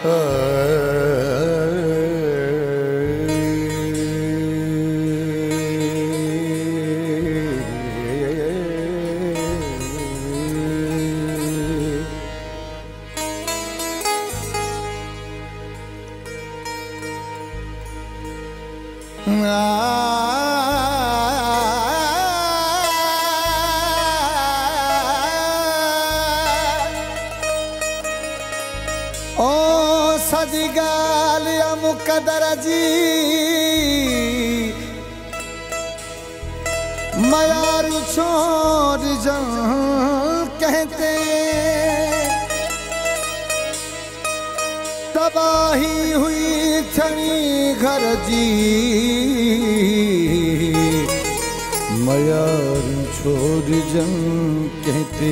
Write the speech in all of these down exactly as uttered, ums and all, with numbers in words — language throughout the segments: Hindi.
ओ सजी गाल या मुकदर जी मयारू छोड़ जा कहते तबाही हुई थनी घर जी मयारू छोड़ जा कहते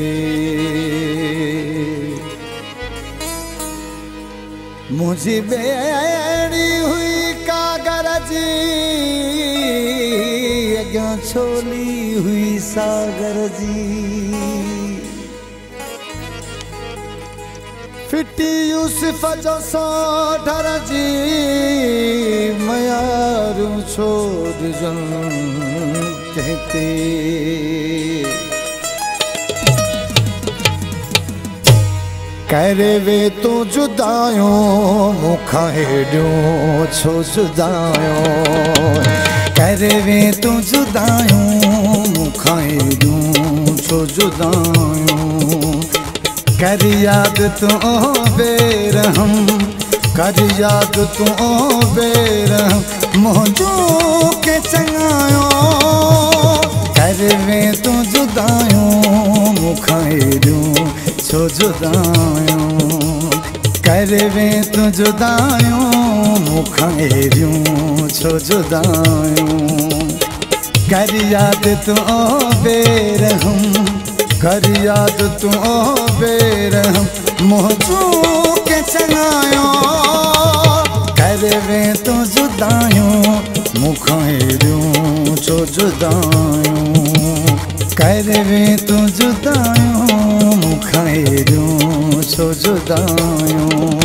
मुझे बेड़ी हुई कागर जी अग्या छोली हुई सागर जी फिटी यूसुफ जो सोढ़र जी मयारू छोड़ जन कहते करे वे तू जुदायो मुखा हेड़ियो छो जुदायो करे वे तू जुदायो मुखा हेड़ियो छो जुदायो कर याद तू बेरहम कर याद तू बेरहम मोजू के चंगायो कर वे तू जुदायो मुखा हेड़ियो छो जुदायो कर वे तू जुदायो मुखा हेरियो छो जुदायो कर याद तू बेरहम कर याद तू बेरहम मोजू के चंगायो कर वे तू जुदायो मुखा हेरियो छो जुदायो कर वे तू जुदायो मुखा हेरियो छो जुदायो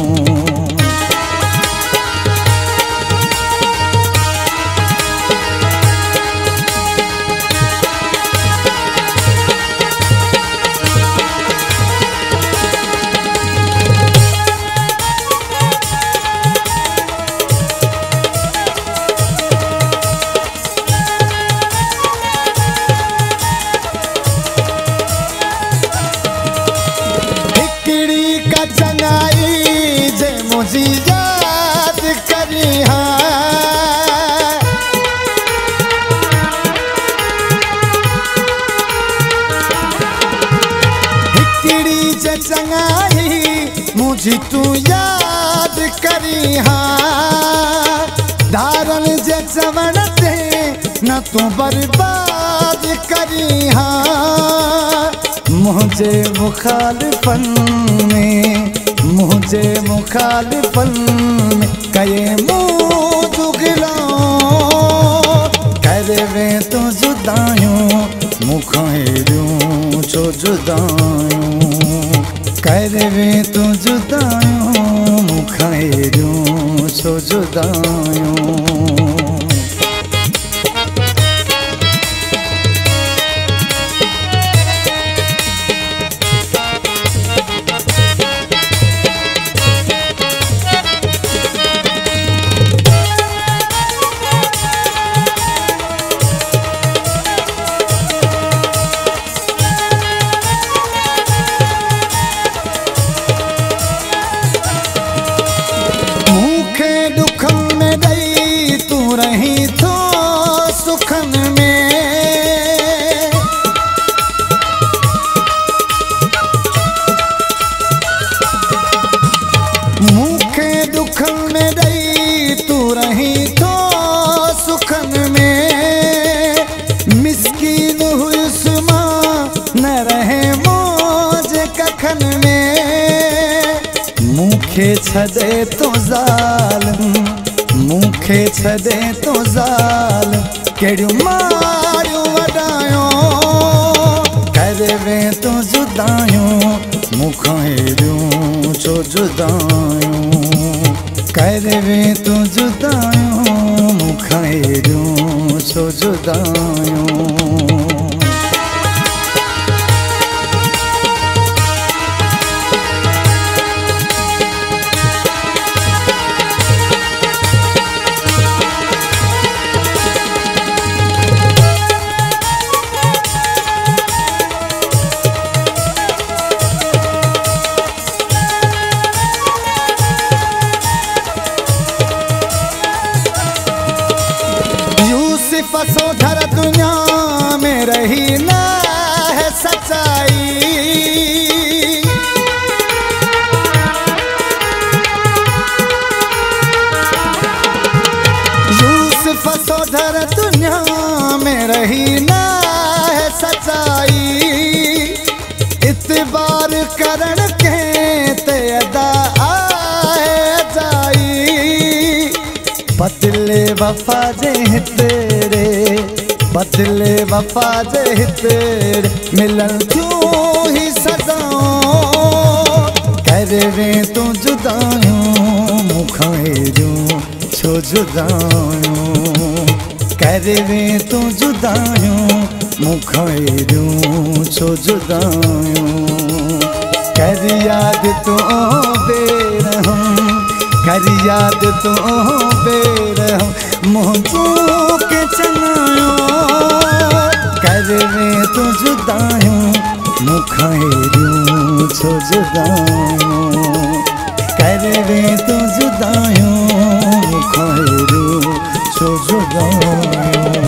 चंगाई जे मुझी याद करी हिकड़ी जे चंगाई मुझी तू याद करी धारन जे चवण ते न तू बर्बाद करी मुझे मुखालिफन में मुझे मुखालिफन में कये मुँह दुगला कर वे तो जुदायो मुखा हेरियो छो जुदायो कर वे तो जुदायो मुखा हेरियो छो जुदायो रही तो सुखन में मुखे दुखन में रही तू रही तो सुखन में मिस्कीन हुई सुमा न रहे मौज कखन में मुखे छदे तो जालिम मुखे छदे तो जाल केड़ियो मारियो वडायो कर वे तो जुदायो मुखा हेरियो छो जुदायो करवे तू जुदायूं मूंखां एॾियूं छो जुदायूं। सोधर दुनिया में रही ना है सच्चाई, यूसुफ सोधर दुनिया में रही ना है सच्चाई। इतबार करण के ते अदा आए जाई, बदले वफा जे तेरे बदले वफा जे तेरे मिलन क्यों ही सदाऊं। करवे तू जुदायूं मूंखां एॾियूं छो जुदायूं। करवे तू जुदायूं मूंखां एॾियूं छो जुदायूं। कर याद तू बेरहम कर याद तू बेरहम मुझू के चनायो। करवे तू जुदायूं मूंखां एॾियूं छो जुदायूं। करवे तू जुदायूं मूंखां एॾियूं छो जुदायूं।